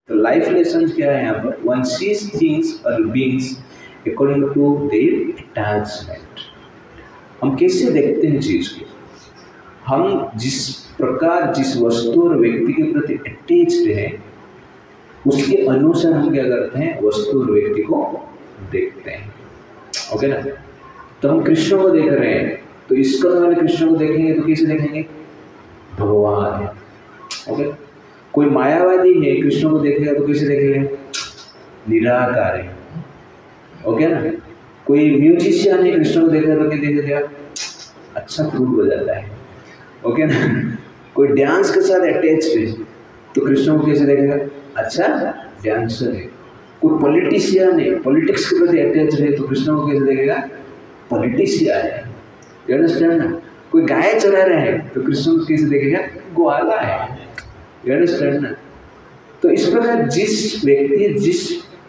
तो life lesson क्या है यहाँ पर? वन सीज थिंग्स और beings according to their attachment. हम कैसे देखते हैं चीज को, हम जिस प्रकार जिस वस्तु और व्यक्ति के प्रति अटैच्ड है उसके अनुसार हम क्या करते हैं, वस्तु और व्यक्ति को देखते हैं। ओके ना? तो हम कृष्ण को देख रहे हैं तो इसका वाले कृष्ण को देखेंगे तो कैसे देखेंगे? भगवान है। ओके, कोई मायावादी है कृष्ण को देखेगा तो कैसे देखेगा? निराकार है। ओके ना? कोई म्यूजिशियन है कृष्ण को देखेगा तो क्या देखेगा? अच्छा फ्लूट बजाता है। ओके ना? कोई डांस के साथ अटैच्ड है तो कृष्ण को कैसे देखेगा? अच्छा डांसर है। कोई पॉलिटिशियन है, पॉलिटिक्स के प्रति अटैच्ड है तो कृष्ण को कैसे देखेगा? पॉलिटिशियन है। यू अंडरस्टैंड ना? कोई गाय चरा रहा है तो कृष्ण को कैसे देखेगा? ग्वाला है। यू अंडरस्टैंड ना? तो इस प्रकार जिस व्यक्ति जिस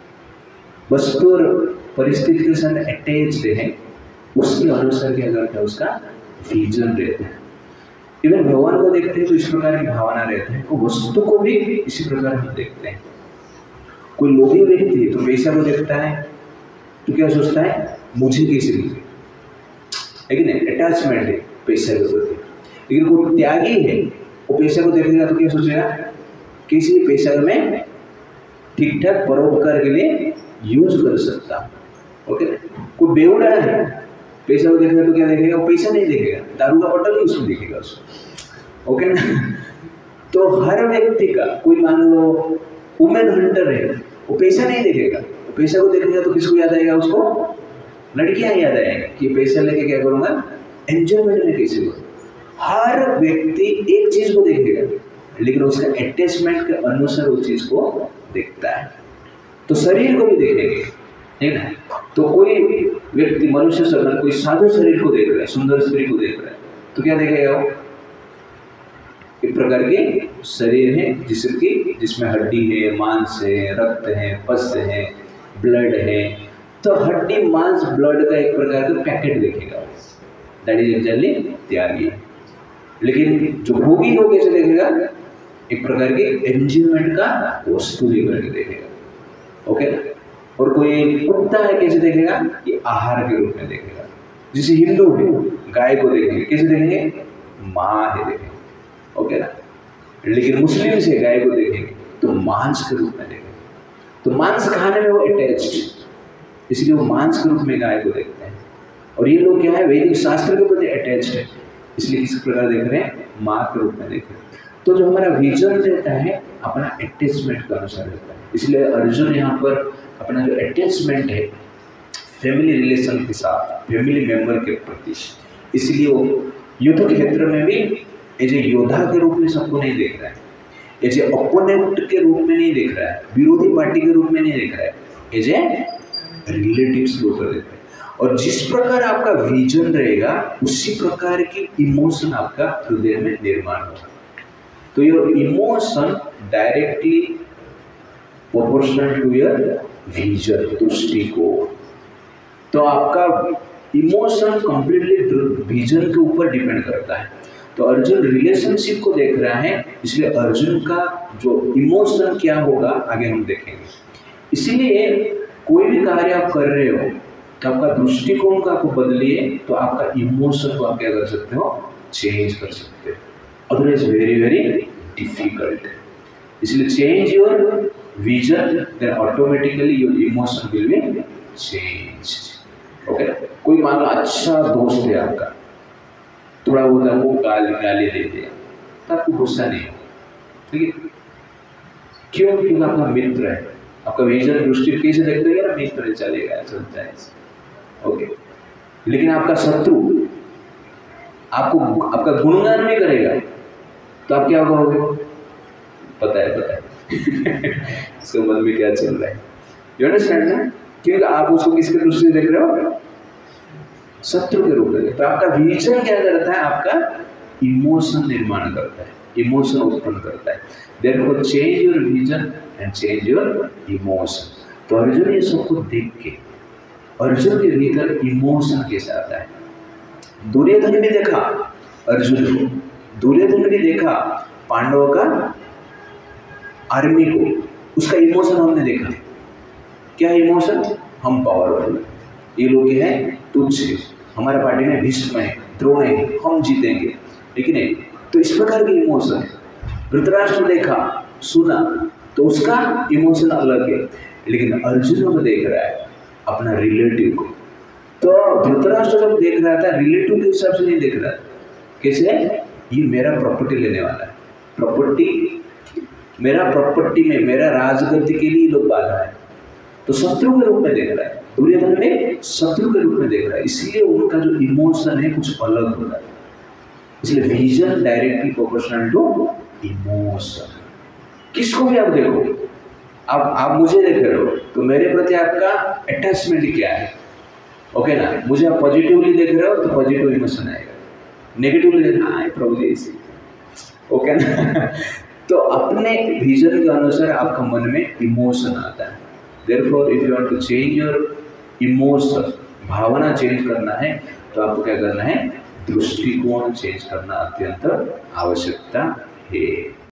वस्तु और परिस्थिति के साथ अटैच्ड है उसके अनुसार क्या करता है, उसका विजन रहता है। इवन भगवान को देखते हैं तो इस प्रकार की भावना रहती है, तो वस्तु को भी इसी प्रकार हम देखते हैं। कोई लोभी व्यक्ति है तो पैसा को देखता है तो क्या सोचता है? मुझे कैसे मिले, लेकिन अटैचमेंट है पैसे के प्रति। लेकिन कोई त्यागी है वो पैसे को देखेगा तो क्या सोचेगा? किसी पैसा में ठीक ठाक परोपकार के लिए यूज कर सकता। ओके, कोई बेवड़ा है पैसा को देखेगा तो क्या देखेगा? वो पैसा नहीं देखेगा, दारू का बॉटल ही उसमें देखेगा उसको। ओके ना? तो हर व्यक्ति का, कोई मान लो वुमेन हंटर है वो पैसा नहीं देखेगा, पैसा को देखेगा तो किसको याद आएगा? उसको लड़कियां याद आएंगी कि पैसा लेके क्या करूंगा, एंजॉयमेंट में कैसे करूँ। हर व्यक्ति एक चीज को देखेगा लेकिन उसका अटैचमेंट के अनुसार उस चीज को देखता है। तो शरीर को भी देखेंगे, ठीक है? तो कोई व्यक्ति मनुष्य शरीर, कोई साधु शरीर को देख रहा है, सुंदर शरीर को देख रहा है तो क्या देखेगा? वो एक प्रकार के शरीर है जिसमें हड्डी है, मांस है, रक्त है, पस है, ब्लड है। तो हड्डी, मांस, ब्लड का एक प्रकार का पैकेट देखेगा, दैट इज एक्चुअली त्यागी। लेकिन जो भोगी को कैसे देखेगा? एक प्रकार के एंजॉयमेंट का वस्तु लेकर के देखेगा। ओके, और कोई कुत्ता है कैसे देखेगा? ये आहार के रूप में देखेगा। जैसे हिंदू है गाय को देखेंगे कैसे देखेंगे? माँ है देखेंगे। ओके ना? लेकिन मुस्लिम से गाय को देखेंगे तो मांस के रूप में देखेंगे। तो मांस खाने में वो अटैच्ड, इसलिए वो मांस के रूप में गाय को देखते हैं। और ये लोग क्या है, वैदिक शास्त्र के प्रति अटैच्ड है, इसलिए किस प्रकार देख रहे हैं? माँ के रूप में देख रहे हैं। तो जो हमारा विजन रहता है अपना अटैचमेंट के अनुसार रहता है। इसलिए अर्जुन यहाँ पर अपना जो अटैचमेंट है फैमिली रिलेशन के साथ, फैमिली मेंबर के प्रति, इसलिए वो युद्ध के क्षेत्र में भी एज ए योद्धा के रूप में सबको नहीं देख रहा है, एज ए ओपोनेंट के रूप में नहीं देख रहा है, विरोधी पार्टी के रूप में नहीं देख रहा है, एज ए रिलेटिव्स के ऊपर देख रहा है। और जिस प्रकार आपका विजन रहेगा उसी प्रकार की इमोशन आपका हृदय में निर्माण होगा। तो your emotion directly proportional to your vision, दृष्टिकोण। तो आपका इमोशन कंप्लीटली विजन के ऊपर डिपेंड करता है। तो अर्जुन रिलेशनशिप को देख रहा है, इसलिए अर्जुन का जो इमोशन क्या होगा आगे हम देखेंगे। इसीलिए कोई भी कार्य आप कर रहे हो तो आपका दृष्टिकोण का आपको बदलिए तो आपका इमोशन को आप क्या कर सकते हो? चेंज कर सकते हो। Otherwise very very difficult. इसलिए change your vision, then automatically your emotion will be change. Okay, कोई मान लो अच्छा दोस्त है आपका, थोड़ा बहुत आपको गाली दे दिया तो आपको गुस्सा नहीं हो, ठीक है? क्यों? क्योंकि आपका मित्र है, आपका विजन दृष्टि कैसे देखते हैं ना, मित्र चलेगा, चलता है। ओके, लेकिन आपका शत्रु आपको आपका गुणगान नहीं करेगा तो आप क्या कहोगे? पता है इसके मन में क्या चल रहा है। यू अंडरस्टैंड ना? क्योंकि आप उसको किसके दृष्टि से देख रहे हो? शत्रु के रूप में। तो आपका विजन क्या करता है? आपका इमोशन निर्माण करता है, इमोशन उत्पन्न करता है। Therefore change your vision and change your emotion. तो अर्जुन ये सबको देख के अर्जुन के भीतर इमोशन कैसे आता है? दुर्योधन भी देखा अर्जुन को, दुर्योधन भी देखा पांडवों का आर्मी को, उसका इमोशन हमने देखा। क्या इमोशन? हम पावरफुल, ये लोग क्या है, तुच्छ है, हमारे पार्टी में भीष्म है, द्रोण है, हम जीतेंगे, लेकिन नहीं। तो इस प्रकार के इमोशन है। धृतराष्ट्र देखा, सुना, तो उसका इमोशन अलग है। लेकिन अर्जुन को देख रहा है अपना रिलेटिव को। तो धृतराष्ट्र जब देख रहा था रिलेटिव के हिसाब से नहीं देख रहा था। कैसे? ये मेरा प्रॉपर्टी लेने वाला है, प्रॉपर्टी, मेरा प्रॉपर्टी में, मेरा राजगद्दी के लिए लोग बाधा है, तो शत्रु के रूप में देख रहा है। दुर्योधन ने शत्रु के रूप में देख रहा है, इसलिए उनका जो इमोशन है कुछ अलग हो रहा है। इसलिए vision directly proportional to emotion. किसको भी आप देखो, आप मुझे देख रहे हो तो मेरे प्रति आपका अटैचमेंट क्या है, ओके ना। मुझे आप पॉजिटिवली देख रहे हो तो पॉजिटिव इमोशन आएगा, नेगेटिवली देखना है प्रभु जी इसी, ओके ना। तो अपने विजन के अनुसार आपका मन में इमोशन आता है। Therefore if you want to change your emotion, भावना चेंज करना है तो आपको क्या करना है, दृष्टिकोण चेंज करना अत्यंत आवश्यकता है।